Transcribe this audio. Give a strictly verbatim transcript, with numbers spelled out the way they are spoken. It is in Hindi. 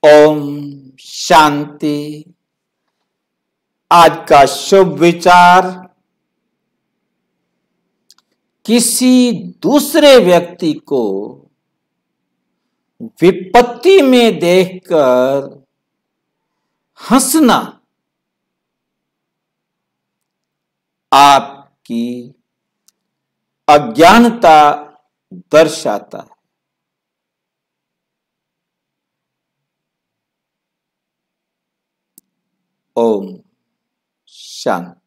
ओम शांति। आज का शुभ विचार, किसी दूसरे व्यक्ति को विपत्ति में देखकर हंसना आपकी अज्ञानता दर्शाता है। ओम शांति।